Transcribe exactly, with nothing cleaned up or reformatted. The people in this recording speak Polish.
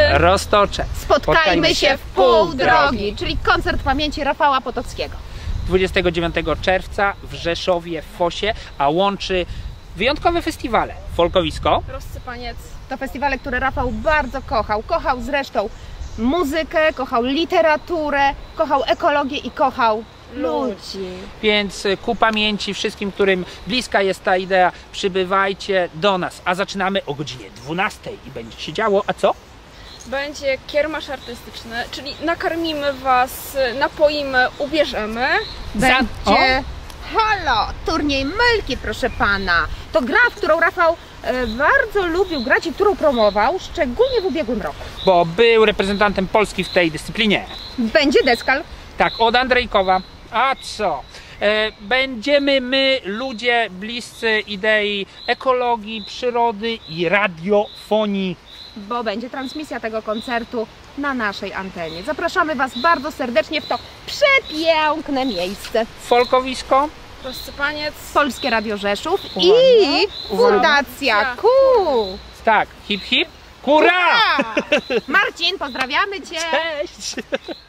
Roztocze. Spotkajmy, Spotkajmy się w pół drogi, czyli koncert pamięci Rafała Potockiego. dwudziestego dziewiątego czerwca w Rzeszowie, w Fosie, a łączy wyjątkowe festiwale. Folkowisko. Rozsypaniec. To festiwale, które Rafał bardzo kochał. Kochał zresztą muzykę, kochał literaturę, kochał ekologię i kochał ludzi. Więc ku pamięci wszystkim, którym bliska jest ta idea, przybywajcie do nas. A zaczynamy o godzinie dwunastej i będzie się działo. A co? Będzie kiermasz artystyczny, czyli nakarmimy was, napoimy, ubierzemy. Będzie... Halo, turniej Melki, proszę pana. To gra, w którą Rafał e, bardzo lubił grać i którą promował, szczególnie w ubiegłym roku. Bo był reprezentantem Polski w tej dyscyplinie. Będzie deskal. Tak, od Andrzejkowa. A co? E, będziemy my, ludzie bliscy idei ekologii, przyrody i radiofonii. Bo będzie transmisja tego koncertu na naszej antenie. Zapraszamy was bardzo serdecznie w to przepiękne miejsce. Folkowisko. Rozsypaniec. Polskie Radio Rzeszów Uwaga. i Fundacja K U. Tak, hip hip, hurra! Marcin, pozdrawiamy cię! Cześć!